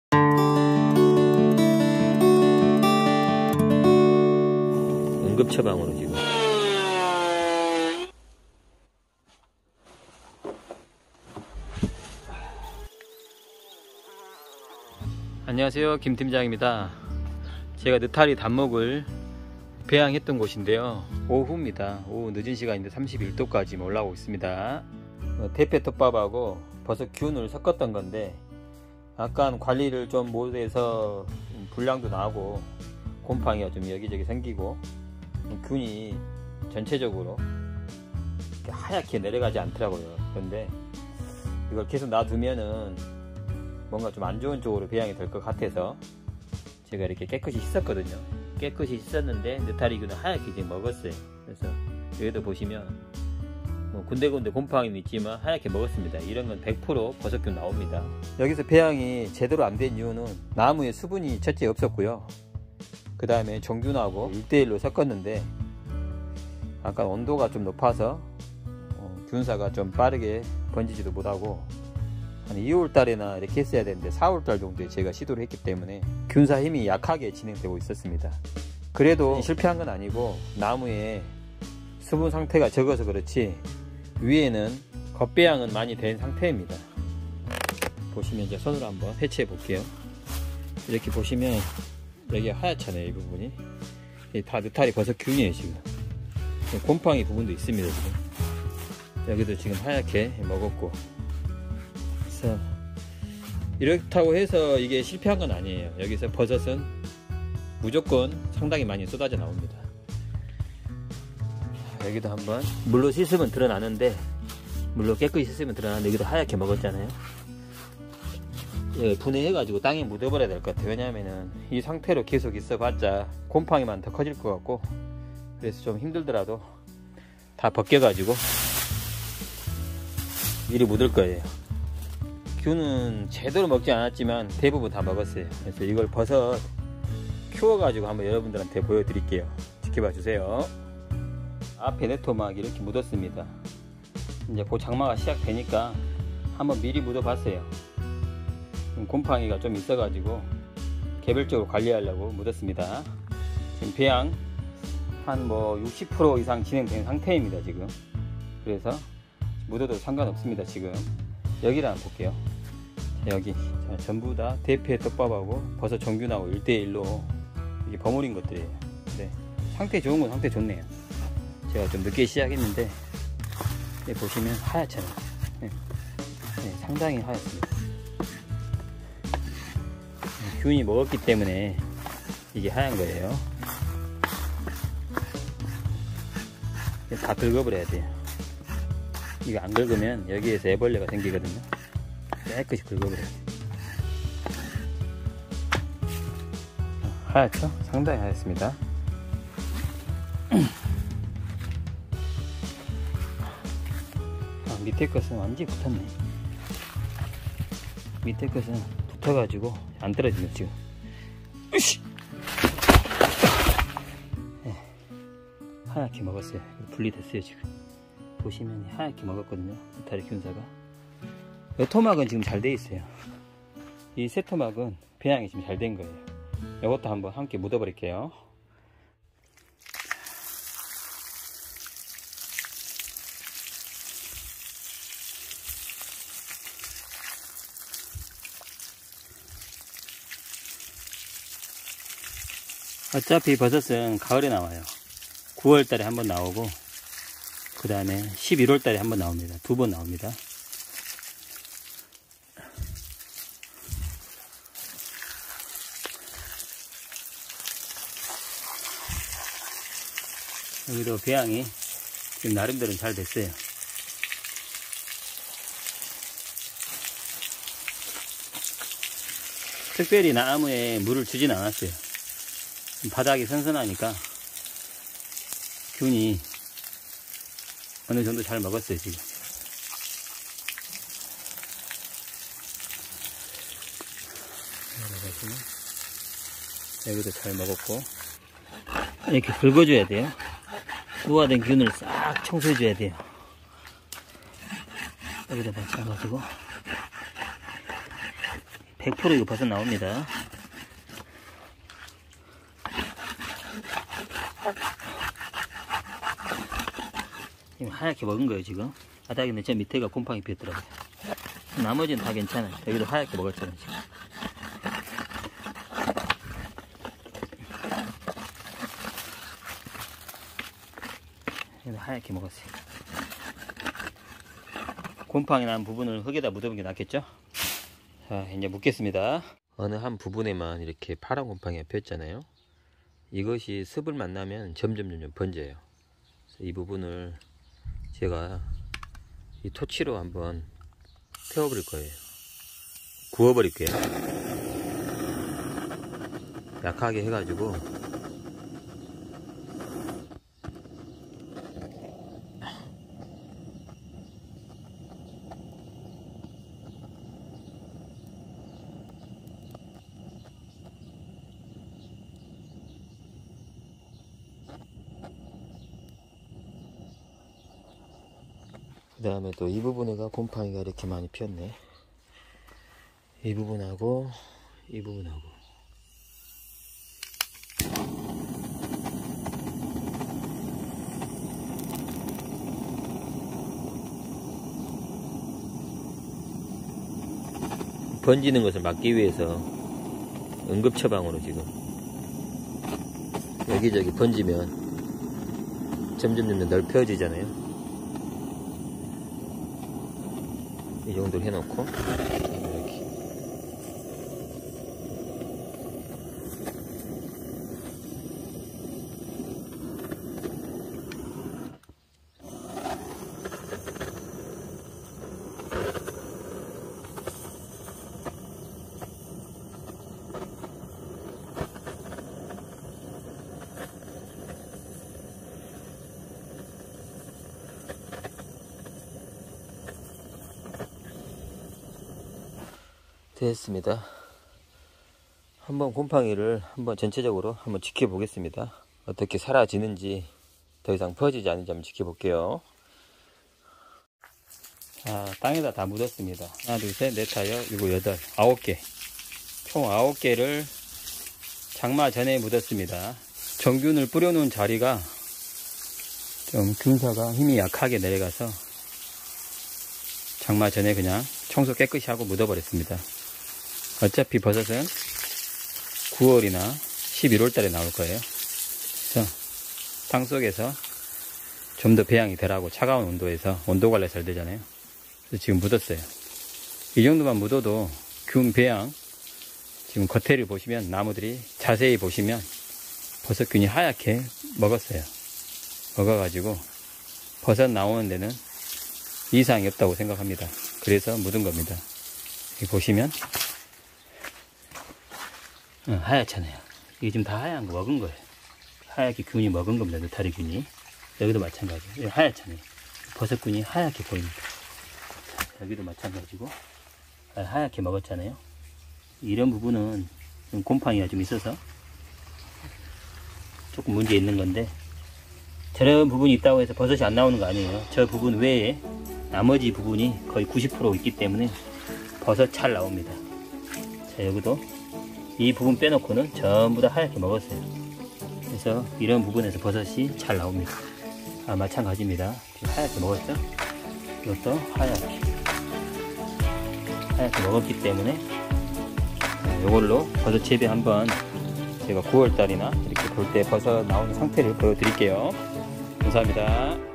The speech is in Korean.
응급처방으로 지금. 안녕하세요, 김 팀장입니다. 제가 느타리 단목을 배양했던 곳인데요, 오후입니다. 오후 늦은 시간인데 31도까지 올라오고 있습니다. 대패톱밥하고 버섯 균을 섞었던 건데 약간 관리를 좀 못해서 불량도 나고 곰팡이가 좀 여기저기 생기고 균이 전체적으로 하얗게 내려가지 않더라고요. 그런데 이걸 계속 놔두면은 뭔가 좀 안 좋은 쪽으로 배양이 될 것 같아서 제가 이렇게 깨끗이 씻었거든요. 깨끗이 씻었는데 느타리균은 하얗게 지금 먹었어요. 그래서 여기도 보시면 뭐 군데군데 곰팡이는 있지만 하얗게 먹었습니다. 이런 건 100% 버섯균 나옵니다. 여기서 배양이 제대로 안 된 이유는 나무에 수분이 첫째 없었고요. 그 다음에 정균하고 1:1로 섞었는데 약간 온도가 좀 높아서 균사가 좀 빠르게 번지지도 못하고 한 2월 달에나 이렇게 했어야 되는데 4월 달 정도에 제가 시도를 했기 때문에 균사 힘이 약하게 진행되고 있었습니다. 그래도 실패한 건 아니고 나무에 수분 상태가 적어서 그렇지 위에는 겉배양은 많이 된 상태입니다. 보시면 이제 손으로 한번 해체해 볼게요. 이렇게 보시면 여기가 하얗잖아요. 이 부분이 다 느타리 버섯 균이에요. 지금 곰팡이 부분도 있습니다. 지금 여기도 지금 하얗게 먹었고, 그래서 이렇다고 해서 이게 실패한 건 아니에요. 여기서 버섯은 무조건 상당히 많이 쏟아져 나옵니다. 여기도 한번 물로 씻으면 드러나는데, 물로 깨끗이 씻으면 드러나는데 여기도 하얗게 먹었잖아요. 분해해가지고 땅에 묻어버려야 될 것 같아요. 왜냐하면은 이 상태로 계속 있어봤자 곰팡이만 더 커질 것 같고, 그래서 좀 힘들더라도 다 벗겨가지고 미리 묻을 거예요. 균은 제대로 먹지 않았지만 대부분 다 먹었어요. 그래서 이걸 버섯 키워가지고 한번 여러분들한테 보여드릴게요. 지켜봐 주세요. 앞에 네토막 이렇게 묻었습니다. 이제 그 장마가 시작되니까 한번 미리 묻어봤어요. 곰팡이가 좀 있어가지고 개별적으로 관리하려고 묻었습니다. 지금 배양 한 60% 이상 진행된 상태입니다. 지금 그래서 묻어도 상관없습니다. 지금 여기를 한번 볼게요. 여기 전부 다 대패 떡밥하고 버섯 정균하고 1:1로 이게 버무린 것들이에요. 근데 상태 좋은 건 상태 좋네요. 제가 좀 늦게 시작했는데 보시면 하얗잖아요. 상당히 하얗습니다. 균이 먹었기 때문에 이게 하얀 거예요. 다 긁어버려야 돼요. 이거 안 긁으면 여기에서 애벌레가 생기거든요. 깨끗이 긁어버려야 돼요. 하얗죠? 상당히 하얗습니다. 밑에 것은 완전히 붙었네. 밑에 것은 붙어가지고 안 떨어지네 지금. 하얗게 먹었어요. 분리됐어요. 지금 보시면 하얗게 먹었거든요. 느타리 균사가. 이 토막은 지금 잘 돼 있어요. 이 새 토막은 배양이 지금 잘 된 거예요. 이것도 한번 함께 묻어버릴게요. 어차피 버섯은 가을에 나와요. 9월달에 한번 나오고, 그 다음에 11월달에 한번 나옵니다. 2번 나옵니다. 여기도 배양이 지금 나름대로 잘 됐어요. 특별히 나무에 물을 주진 않았어요. 바닥이 선선하니까 균이 어느 정도 잘 먹었어요. 지금 여기도 잘 먹었고, 이렇게 긁어줘야 돼요. 노화된 균을 싹 청소해줘야 돼요. 여기다 마찬가지고 100% 이거 버섯 나옵니다. 지금 하얗게 먹은 거예요 지금. 바닥에 저 밑에가 곰팡이 피었더라고요. 나머지는 다 괜찮아요. 여기도 하얗게 먹었잖아요 지금. 여기도 하얗게 먹었어요. 곰팡이 난 부분을 흙에다 묻어본 게 낫겠죠? 자, 이제 묻겠습니다. 어느 한 부분에만 이렇게 파란 곰팡이가 폈잖아요. 이것이 습을 만나면 점점 번져요. 이 부분을 제가 이 토치로 한번 태워버릴 거예요. 구워버릴게요. 약하게 해가지고 그 다음에 또 이 부분에가 곰팡이가 이렇게 많이 피었네. 이 부분하고 이 부분하고 번지는 것을 막기 위해서 응급처방으로 지금 여기저기 번지면 점점 넓혀지잖아요. 이 정도 해놓고 이렇게 됐습니다. 한번 곰팡이를 한번 전체적으로 한번 지켜보겠습니다. 어떻게 사라지는지, 더 이상 퍼지지 않는지 한번 지켜볼게요. 자, 땅에다 다 묻었습니다. 하나, 둘, 셋, 넷, 다섯, 일곱, 여덟, 9개. 총 9개를 장마 전에 묻었습니다. 정균을 뿌려놓은 자리가 좀 균사가 힘이 약하게 내려가서 장마 전에 그냥 청소 깨끗이 하고 묻어버렸습니다. 어차피 버섯은 9월이나 11월 달에 나올 거예요. 그래서 땅 속에서 좀 더 배양이 되라고 차가운 온도에서 온도 관리 잘 되잖아요. 그래서 지금 묻었어요. 이 정도만 묻어도 균 배양, 지금 겉에를 보시면 나무들이 자세히 보시면 버섯균이 하얗게 먹었어요. 먹어가지고 버섯 나오는 데는 이상이 없다고 생각합니다. 그래서 묻은 겁니다. 여기 보시면 하얗잖아요. 이게 지금 다 하얀 거 먹은 거예요. 하얗게 균이 먹은 겁니다. 느타리 균이. 여기도 마찬가지예요. 하얗잖아요. 버섯균이 하얗게 보입니다. 여기도 마찬가지고 하얗게 먹었잖아요. 이런 부분은 곰팡이가 좀 있어서 조금 문제 있는 건데, 저런 부분이 있다고 해서 버섯이 안 나오는 거 아니에요. 저 부분 외에 나머지 부분이 거의 90% 있기 때문에 버섯 잘 나옵니다. 자, 여기도 이 부분 빼놓고는 전부 다 하얗게 먹었어요. 그래서 이런 부분에서 버섯이 잘 나옵니다. 마찬가지입니다. 지금 하얗게 먹었죠? 이것도 하얗게 먹었기 때문에 이걸로 버섯 재배 한번 제가 9월달이나 이렇게 볼 때 버섯 나오는 상태를 보여드릴게요. 감사합니다.